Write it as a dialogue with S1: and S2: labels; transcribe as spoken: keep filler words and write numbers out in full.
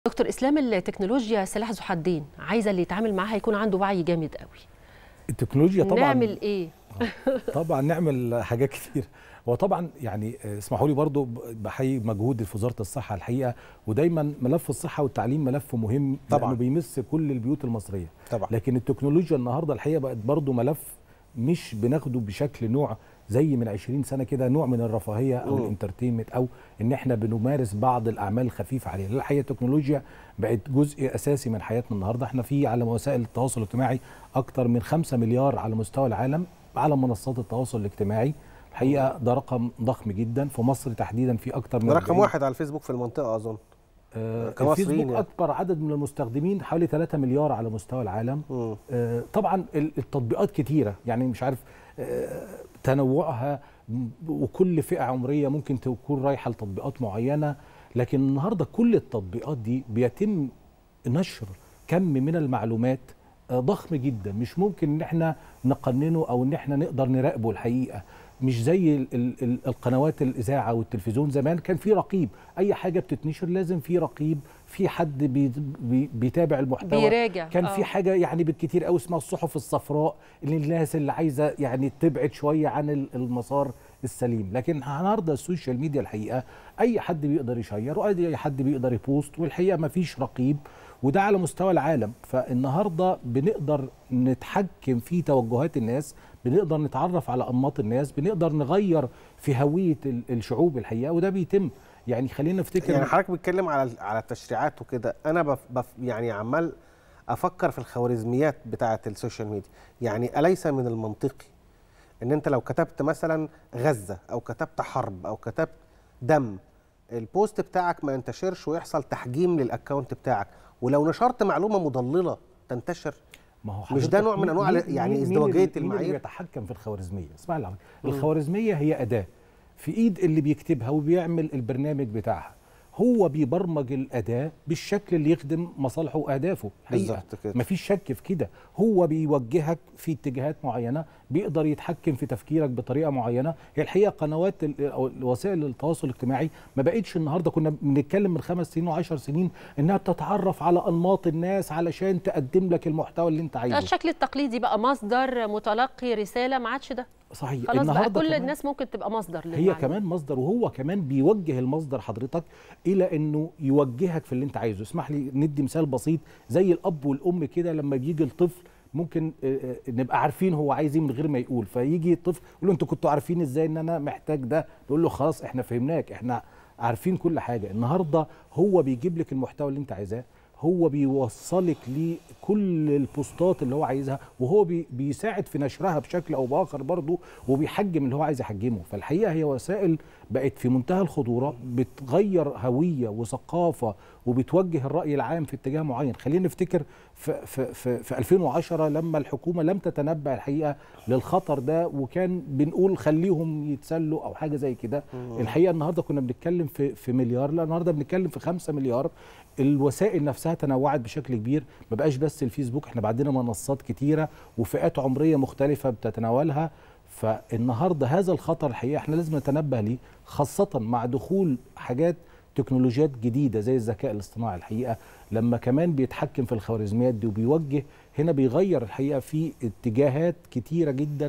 S1: دكتور اسلام، التكنولوجيا سلاح ذو حدين، عايزه اللي يتعامل معاها يكون عنده وعي جامد قوي.
S2: التكنولوجيا طبعا
S1: نعمل ايه؟
S2: طبعا نعمل حاجات كتير. وطبعا يعني اسمحوا لي برضو بحيي مجهود في وزاره الصحه الحقيقه، ودايما ملف الصحه والتعليم ملف مهم طبعا لانه بيمس كل البيوت المصريه طبعا. لكن التكنولوجيا النهارده الحقيقه بقت برضو ملف مش بناخده بشكل نوع زي من عشرين سنه كده، نوع من الرفاهيه او الانترتينمنت او ان احنا بنمارس بعض الاعمال الخفيفه عليها. الحقيقه التكنولوجيا بقت جزء اساسي من حياتنا النهارده. احنا في على وسائل التواصل الاجتماعي اكتر من خمسة مليار على مستوى العالم على منصات التواصل الاجتماعي. الحقيقه ده رقم ضخم جدا. في مصر تحديدا في اكتر من
S3: رقم واحد على الفيسبوك في المنطقه اظن.
S2: آه الفيسبوك يعني اكبر عدد من المستخدمين حوالي ثلاثة مليار على مستوى العالم. آه طبعا التطبيقات كتيره، يعني مش عارف آه تنوعها، وكل فئه عمريه ممكن تكون رايحه لتطبيقات معينه. لكن النهارده كل التطبيقات دي بيتم نشر كم من المعلومات ضخم جدا، مش ممكن ان احنا نقننه او ان احنا نقدر نراقبه. الحقيقه مش زي ال ال القنوات الاذاعه والتلفزيون. زمان كان في رقيب، اي حاجه بتتنشر لازم في رقيب، في حد بي بي بيتابع المحتوى،
S1: بيراجع.
S2: كان في حاجه يعني بالكتير قوي اسمها الصحف الصفراء للناس اللي عايزه يعني تبعد شويه عن المسار السليم. لكن النهارده السوشيال ميديا الحقيقه اي حد بيقدر يشير واي حد بيقدر يبوست، والحقيقه ما فيش رقيب، وده على مستوى العالم. فالنهارده بنقدر نتحكم في توجهات الناس، بنقدر نتعرف على انماط الناس، بنقدر نغير في هويه الشعوب الحقيقه، وده بيتم. يعني خلينا نفتكر
S3: يعني حضرتك بتتكلم على على التشريعات وكده، انا بف بف يعني عمال افكر في الخوارزميات بتاعه السوشيال ميديا. يعني اليس من المنطقي ان انت لو كتبت مثلا غزه او كتبت حرب او كتبت دم، البوست بتاعك ما ينتشرش ويحصل تحجيم للاكونت بتاعك، ولو نشرت معلومه مضلله تنتشر؟
S2: ما هو
S3: مش ده نوع من انواع يعني ازدواجيه المعايير؟
S2: مين اللي بيتحكم في الخوارزميه؟ اسمع لي، الخوارزميه هي اداه في ايد اللي بيكتبها وبيعمل البرنامج بتاعها. هو بيبرمج الاداه بالشكل اللي يخدم مصالحه واهدافه.
S3: بالظبط كده،
S2: مفيش شك في كده. هو بيوجهك في اتجاهات معينه، بيقدر يتحكم في تفكيرك بطريقه معينه. هي الحقيقه قنوات وسائل التواصل الاجتماعي ما بقتش النهارده، كنا بنتكلم من خمس سنين وعشر سنين انها بتتعرف على انماط الناس علشان تقدم لك المحتوى اللي انت عايزه.
S1: الشكل التقليدي بقى مصدر متلقي رساله، ما عادش ده.
S2: صحيح.
S1: خلاص بقى كل الناس ممكن تبقى مصدر
S2: للمعلومة. هي كمان مصدر، وهو كمان بيوجه المصدر حضرتك الى انه يوجهك في اللي انت عايزه. اسمح لي ندي مثال بسيط، زي الاب والام كده لما بيجي الطفل ممكن نبقى عارفين هو عايز ايه من غير ما يقول، فيجي الطفل يقول له انتوا كنتوا عارفين ازاي ان انا محتاج ده؟ نقول له خلاص احنا فهمناك، احنا عارفين كل حاجه. النهارده هو بيجيب لك المحتوى اللي انت عايزاه، هو بيوصلك لكل البوستات اللي هو عايزها، وهو بي بيساعد في نشرها بشكل او باخر برضه، وبيحجم اللي هو عايز يحجمه. فالحقيقه هي وسائل بقت في منتهى الخطوره، بتغير هويه وثقافه وبتوجه الراي العام في اتجاه معين. خلينا نفتكر في, في, في, في ألفين وعشرة لما الحكومه لم تتنبأ الحقيقه للخطر ده، وكان بنقول خليهم يتسلوا او حاجه زي كده. الحقيقه النهارده كنا بنتكلم في في مليار، لا النهارده بنتكلم في خمسة مليار. الوسائل نفسها تنوعت بشكل كبير، ما بقاش بس الفيسبوك، احنا بعدنا منصات كتيره وفئات عمريه مختلفه بتتناولها. فالنهارده هذا الخطر الحقيقه احنا لازم نتنبه ليه، خاصه مع دخول حاجات تكنولوجيات جديده زي الذكاء الاصطناعي. الحقيقه لما كمان بيتحكم في الخوارزميات دي وبيوجه، هنا بيغير الحقيقه في اتجاهات كتيره جدا